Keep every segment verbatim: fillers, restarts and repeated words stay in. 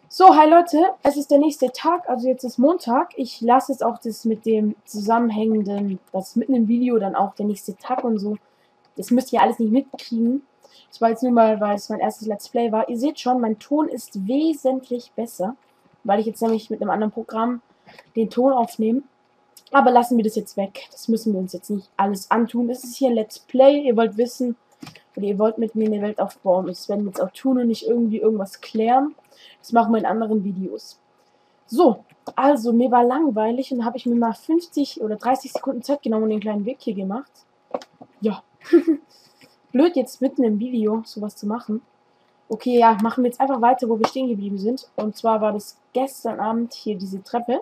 So, hi Leute, es ist der nächste Tag, also jetzt ist Montag. Ich lasse jetzt auch das mit dem zusammenhängenden, das mitten im Video dann auch der nächste Tag und so. Das müsst ihr alles nicht mitkriegen. Das war jetzt nur mal, weil es mein erstes Let's Play war. Ihr seht schon, mein Ton ist wesentlich besser, weil ich jetzt nämlich mit einem anderen Programm den Ton aufnehme. Aber lassen wir das jetzt weg. Das müssen wir uns jetzt nicht alles antun. Es ist hier ein Let's Play. Ihr wollt wissen, oder ihr wollt mit mir eine Welt aufbauen. Und das werden wir jetzt auch tun und nicht irgendwie irgendwas klären. Das machen wir in anderen Videos. So, also mir war langweilig und habe ich mir mal fünfzig oder dreißig Sekunden Zeit genommen und den kleinen Weg hier gemacht. Ja. Blöd jetzt mitten im Video sowas zu machen. Okay, ja, machen wir jetzt einfach weiter, wo wir stehen geblieben sind. Und zwar war das gestern Abend hier diese Treppe.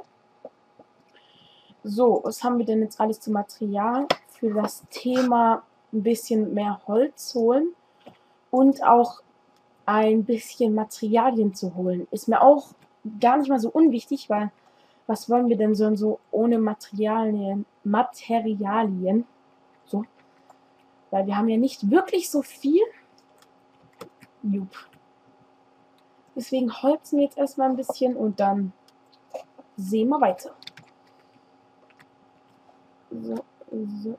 So, was haben wir denn jetzt alles zum Material für das Thema ein bisschen mehr Holz holen und auch ein bisschen Materialien zu holen. Ist mir auch gar nicht mal so unwichtig, weil was wollen wir denn so, so ohne Materialien, Materialien, so, weil wir haben ja nicht wirklich so viel. Jupp. Deswegen holzen wir jetzt erstmal ein bisschen und dann sehen wir weiter. So, so.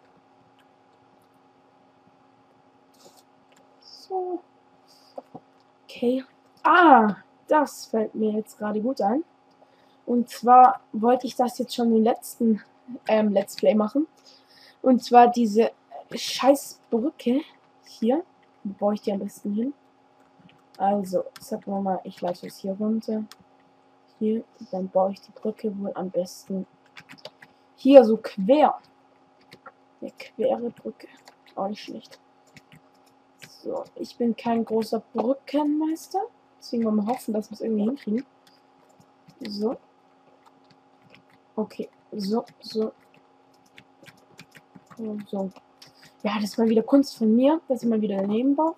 So. Okay. Ah, das fällt mir jetzt gerade gut ein. Und zwar wollte ich das jetzt schon im letzten ähm, Let's Play machen. Und zwar diese scheiß Brücke hier. Wo baue ich die am besten hin? Also, sagen wir mal, ich leite es hier runter. Hier, dann baue ich die Brücke wohl am besten hier so quer. Eine quere Brücke. Auch nicht schlecht. So, ich bin kein großer Brückenmeister. Deswegen wollen wir hoffen, dass wir es irgendwie hinkriegen. So. Okay. So, so. Und so. Ja, das ist mal wieder Kunst von mir, dass ich mal wieder daneben baue.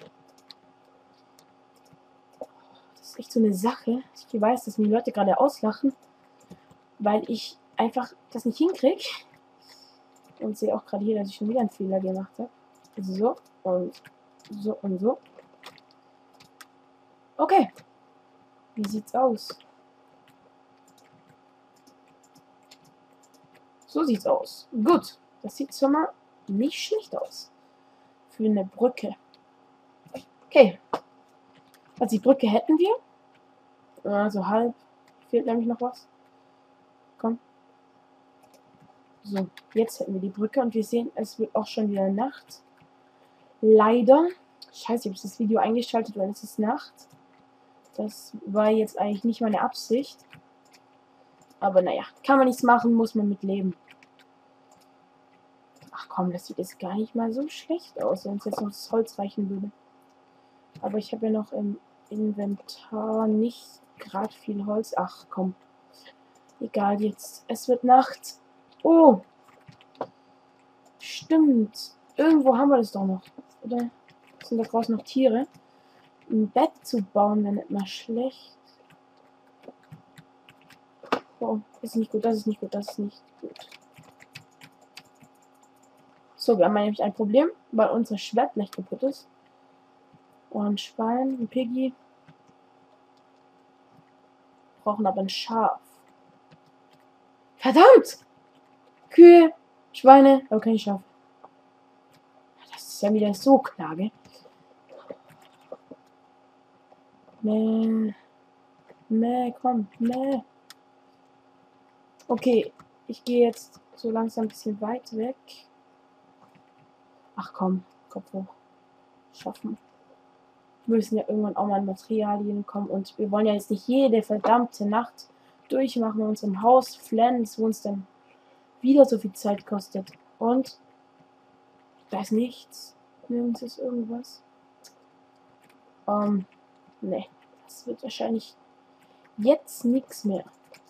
Das ist echt so eine Sache. Ich weiß, dass mir die Leute gerade auslachen, weil ich einfach das nicht hinkriege. Und sehe auch gerade hier, dass ich schon wieder einen Fehler gemacht habe. So und so und so. Okay. Wie sieht's aus? So sieht's aus. Gut. Das sieht schon mal nicht schlecht aus. Für eine Brücke. Okay. Also die Brücke hätten wir. Also halb. Fehlt nämlich noch was. Komm. So, jetzt hätten wir die Brücke und wir sehen, es wird auch schon wieder Nacht. Leider. Scheiße, ich habe das Video eingeschaltet, weil es ist Nacht. Das war jetzt eigentlich nicht meine Absicht. Aber naja, kann man nichts machen, muss man mit leben. Ach komm, das sieht jetzt gar nicht mal so schlecht aus, wenn es jetzt noch das Holz reichen würde. Aber ich habe ja noch im Inventar nicht gerade viel Holz. Ach komm. Egal jetzt. Es wird Nacht. Oh. Stimmt. Irgendwo haben wir das doch noch. Oder sind da draußen noch Tiere? Ein Bett zu bauen wäre nicht mal schlecht. Oh, das ist nicht gut, das ist nicht gut, das ist nicht gut. So, wir haben nämlich ein Problem, weil unser Schwertblech kaputt ist. Oh, ein Schwein, ein Piggy. Brauchen aber ein Schaf. Verdammt! Kühe, Schweine, aber kein Schaf. Das ist ja wieder so klar, gell? Nee. Nee, komm, nee. Okay, ich gehe jetzt so langsam ein bisschen weit weg. Ach komm, Kopf hoch. Schaffen. Wir müssen ja irgendwann auch mal an Materialien kommen und wir wollen ja jetzt nicht jede verdammte Nacht durchmachen in unserem Haus Flens, wo uns dann wieder so viel Zeit kostet. Und da ist nichts. Nirgends ist irgendwas. Ähm, ne. Das wird wahrscheinlich jetzt nichts mehr.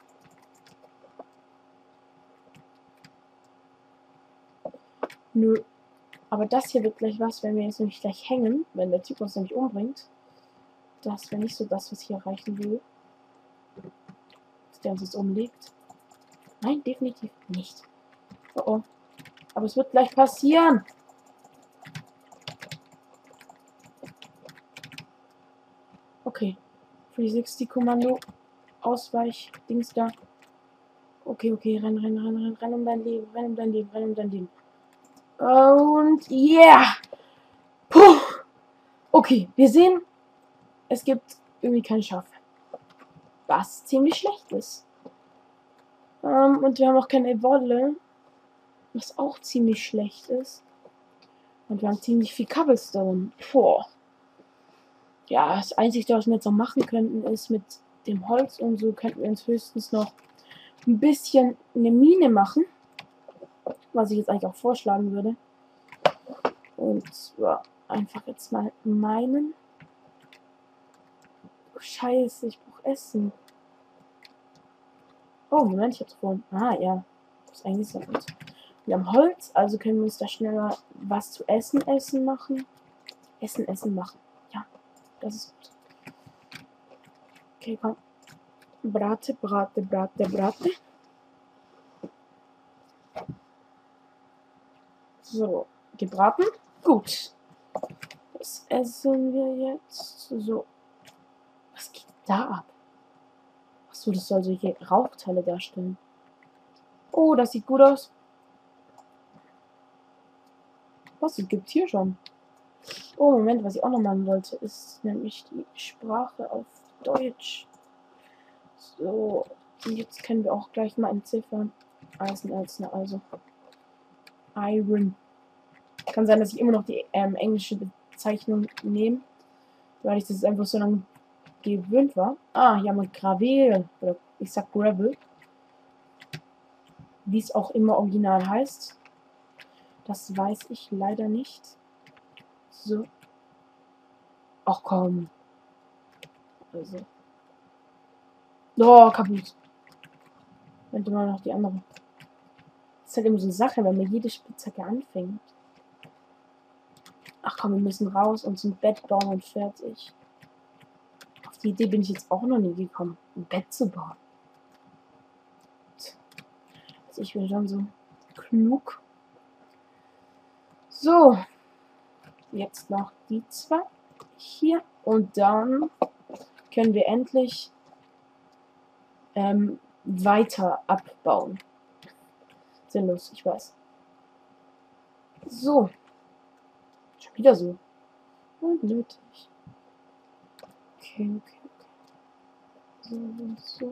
Nö. Aber das hier wird gleich was, wenn wir jetzt nämlich gleich hängen, wenn der Typ uns nämlich umbringt. Das wäre nicht so das, was hier erreichen will. Dass der uns jetzt umlegt. Nein, definitiv nicht. Oh oh. Aber es wird gleich passieren. Okay. dreihundertsechzig Kommando. Ausweich. Dings da. Okay, okay. Renn, renn, renn, renn, renn um dein Leben. Renn um dein Leben. Renn um dein Leben. Und yeah! Puh! Okay, wir sehen, es gibt irgendwie kein Schaf. Was ziemlich schlecht ist. Ähm, und wir haben auch keine Wolle. Was auch ziemlich schlecht ist. Und wir haben ziemlich viel Cobblestone. Boah. Ja, das Einzige, was wir jetzt noch machen könnten, ist mit dem Holz und so könnten wir uns höchstens noch ein bisschen eine Mine machen. Was ich jetzt eigentlich auch vorschlagen würde. Und zwar einfach jetzt mal meinen. Oh, Scheiße, ich brauche Essen. Oh, Moment, ich hab's vorhin. Ah, ja. Das ist eigentlich sehr gut. Wir haben Holz, also können wir uns da schneller was zu essen, essen machen. Essen, essen machen. Ja, das ist gut. Okay, komm. Brate, brate, brate, brate. So, gebraten. Gut. Das essen wir jetzt. So. Was geht da ab? Achso, das soll solche Rauchteile darstellen. Oh, das sieht gut aus. Was, es gibt hier schon. Oh, Moment, was ich auch noch machen wollte, ist nämlich die Sprache auf Deutsch. So, und jetzt können wir auch gleich mal entziffern. Eisenerz, also Iron. Kann sein, dass ich immer noch die ähm, englische Bezeichnung nehme, weil ich das einfach so lange gewöhnt war. Ah, hier haben wir Gravel, oder ich sag Gravel. Wie es auch immer original heißt. Das weiß ich leider nicht. So. Ach komm. Also. Oh, kaputt. Und immer noch die andere. Das ist halt immer so eine Sache, wenn man jede Spitzhacke anfängt. Ach komm, wir müssen raus und zum Bett bauen und fertig. Auf die Idee bin ich jetzt auch noch nie gekommen, ein Bett zu bauen. Also ich bin schon so klug. So. Jetzt noch die zwei hier. Und dann können wir endlich ähm, weiter abbauen. Sinnlos, ich weiß. So. Schon wieder so. Unnötig. Okay, okay, okay. So und so.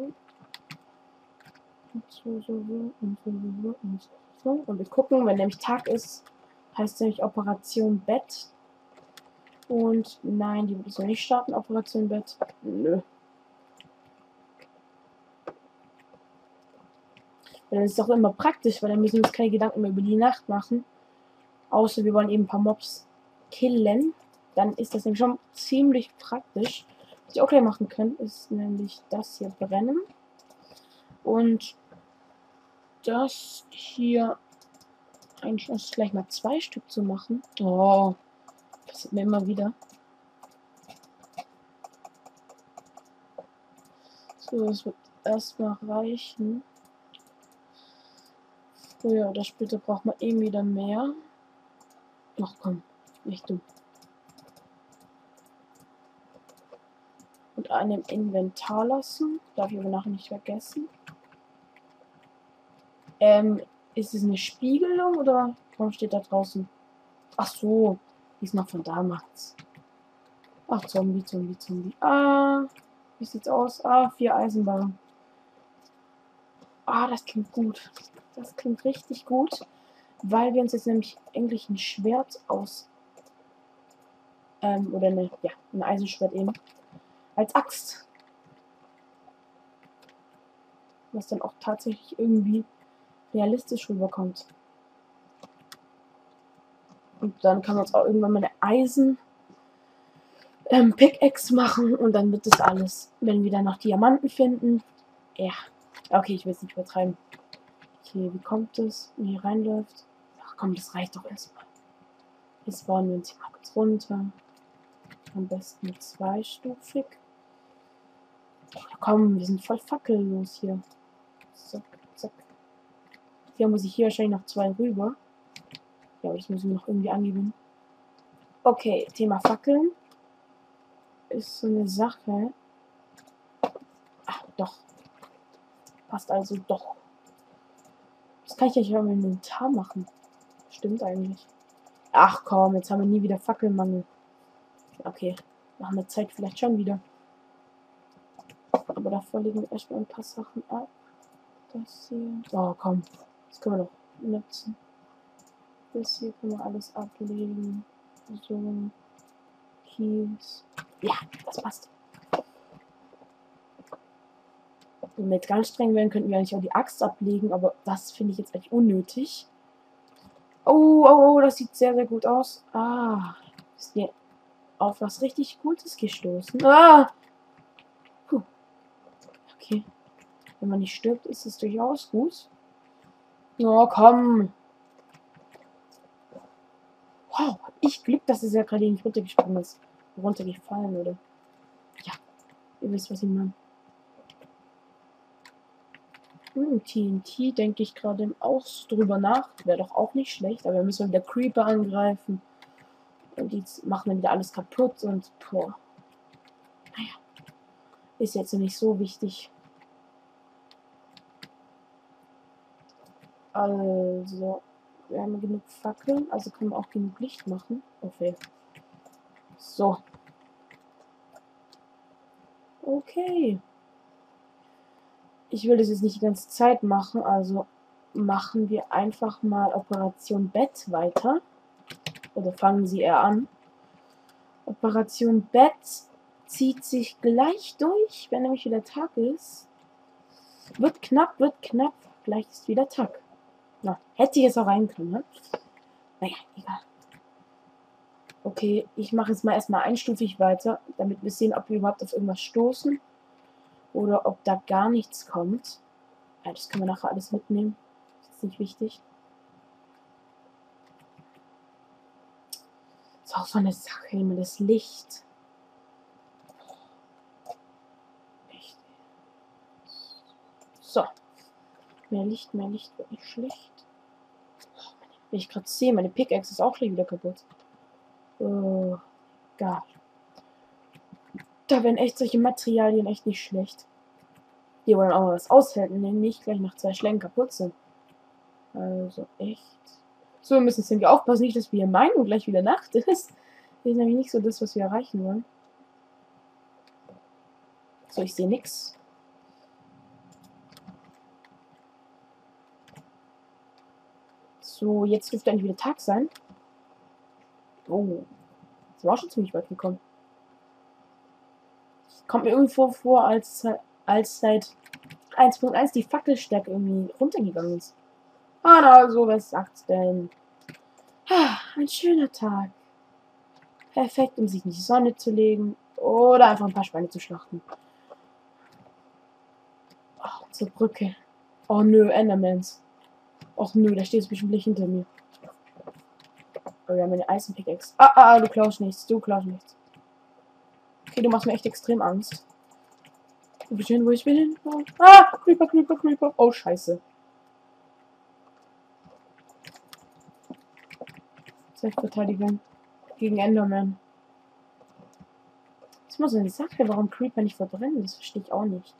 Und so, so, so. Und so, so, so. Und so, so. Und wir gucken, wenn nämlich Tag ist, heißt nämlich Operation Bett. Und nein, die wird so nicht starten, Operation Bett. Nö. Weil das ist auch immer praktisch, weil dann müssen wir uns keine Gedanken mehr über die Nacht machen. Außer wir wollen eben ein paar Mobs killen. Dann ist das nämlich schon ziemlich praktisch. Was ich auch gleich machen können, ist nämlich das hier brennen. Und das hier eigentlich gleich mal zwei Stück zu machen. Oh, passiert mir immer wieder. So, das wird erstmal reichen. Früher oder später braucht man eben wieder mehr. Ach komm, nicht du. Und einen Inventar lassen. Darf ich aber nachher nicht vergessen. Ähm, ist es eine Spiegelung oder warum steht da draußen? Ach so, die ist noch von damals. Ach, Zombie, Zombie, Zombie. Ah, wie sieht's aus? Ah, vier Eisenbahnen. Ah, das klingt gut. Das klingt richtig gut, weil wir uns jetzt nämlich endlich ein Schwert aus ähm, oder eine, ja, ein Eisenschwert eben als Axt, was dann auch tatsächlich irgendwie realistisch rüberkommt. Und dann kann man uns auch irgendwann mal eine Eisen ähm, Pickaxe machen und dann wird das alles, wenn wir dann noch Diamanten finden. Ja, okay, ich will es nicht übertreiben. Okay, wie kommt es, wenn hier reinläuft? Ach komm, das reicht doch erstmal. Jetzt bauen wir uns hier mal kurz runter. Am besten zweistufig. Ach, komm, wir sind voll fackellos hier. Zack, zack. Hier muss ich hier wahrscheinlich noch zwei rüber. Ja, aber das müssen wir noch irgendwie angeben. Okay, Thema Fackeln ist so eine Sache. Doch. Passt also doch. Das kann ich ja nicht mal im Inventar machen. Stimmt eigentlich. Ach komm, jetzt haben wir nie wieder Fackelmangel. Okay. Nach einer Zeit vielleicht schon wieder. Aber davor legen wir erstmal ein paar Sachen ab. Das hier. Oh, komm. Das können wir doch nutzen. Das hier können wir alles ablegen. So. Kies. Ja, das passt. Wenn wir jetzt ganz streng wären, könnten wir eigentlich auch die Axt ablegen, aber das finde ich jetzt eigentlich unnötig. Oh, oh, oh, das sieht sehr, sehr gut aus. Ah, ist mir auf was richtig Gutes gestoßen. Ah! Puh. Okay. Wenn man nicht stirbt, ist es durchaus gut. Oh, komm. Wow, hab ich Glück, dass es ja gerade nicht runtergesprungen ist. Runtergefallen, oder? Ja, ihr wisst, was ich meine. Hm, T N T denke ich gerade auch drüber nach. Wäre doch auch nicht schlecht, aber wir müssen wieder Creeper angreifen. Und die machen dann wieder alles kaputt und boah. Naja. Ist jetzt nicht so wichtig. Also, wir haben genug Fackeln, also können wir auch genug Licht machen. Okay. So. Okay. Ich will das jetzt nicht die ganze Zeit machen, also machen wir einfach mal Operation Bett weiter. Oder fangen sie eher an. Operation Bett zieht sich gleich durch, wenn nämlich wieder Tag ist. Wird knapp, wird knapp. Gleich ist wieder Tag. Na, hätte ich es auch rein können, ne? Naja, egal. Okay, ich mache jetzt mal erstmal einstufig weiter, damit wir sehen, ob wir überhaupt auf irgendwas stoßen. Oder ob da gar nichts kommt. Ja, das können wir nachher alles mitnehmen. Das ist nicht wichtig. Das ist auch so eine Sache, immer das Licht. Echt. So. Mehr Licht, mehr Licht wird nicht schlecht. Wenn ich gerade sehe, meine Pickaxe ist auch gleich wieder kaputt. Oh, geil. Da wären echt solche Materialien echt nicht schlecht. Die wollen auch mal was aushalten, denn nicht gleich nach zwei Schlägen kaputt sind. Also echt. So, wir müssen jetzt nämlich aufpassen, nicht, dass wir hier meinen und gleich wieder Nacht ist. Das ist nämlich nicht so das, was wir erreichen wollen. So, ich sehe nichts. So, jetzt dürfte eigentlich wieder Tag sein. Oh. Das war auch schon ziemlich weit gekommen. Kommt mir irgendwie vor, vor als, als seit eins Punkt eins die Fackelstärke irgendwie runtergegangen ist. Ah, na, so, was sagt's denn? Ah, ein schöner Tag. Perfekt, um sich in die Sonne zu legen oder einfach ein paar Schweine zu schlachten. Oh, zur Brücke. Oh nö, Endermans. Och nö, da steht es bestimmt nicht hinter mir. Oh, wir haben eine Eisenpickaxe. Ah, ah, du klaust nichts, du klaust nichts. Okay, du machst mir echt extrem Angst. Wo ich hin, wo ich will. Ah, Creeper, Creeper, Creeper. Oh, scheiße. Selbstverteidigung gegen Enderman. Das ist mal so eine Sache, warum Creeper nicht verbrennen. Das verstehe ich auch nicht.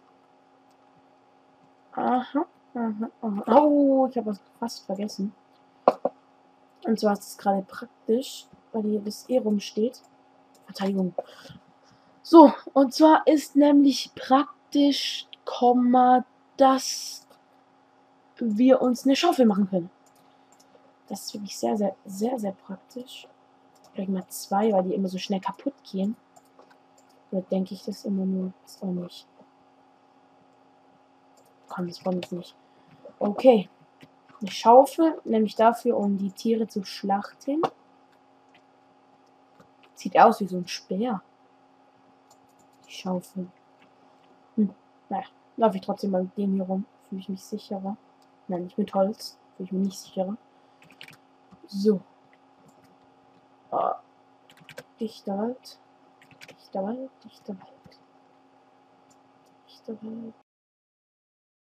Aha, aha, aha. Oh, ich habe was fast vergessen. Und zwar ist es gerade praktisch, weil hier das E rumsteht. Verteidigung. So, und zwar ist nämlich praktisch, Komma, dass wir uns eine Schaufel machen können. Das ist wirklich sehr, sehr, sehr, sehr praktisch. Vielleicht mal zwei, weil die immer so schnell kaputt gehen. Oder denke ich das immer nur? Ist auch nicht. Komm, das wollen wir jetzt nicht. Okay. Eine Schaufel, nämlich dafür, um die Tiere zu schlachten. Sieht aus wie so ein Speer. Die Schaufel. Hm. Naja, laufe ich trotzdem mal mit dem hier rum. Fühle ich mich sicherer. Nein, nicht mit Holz. Fühle ich mich nicht sicherer. So. Oh. Dichter Wald. Dichter Wald. Dichter Wald. Dichter Wald.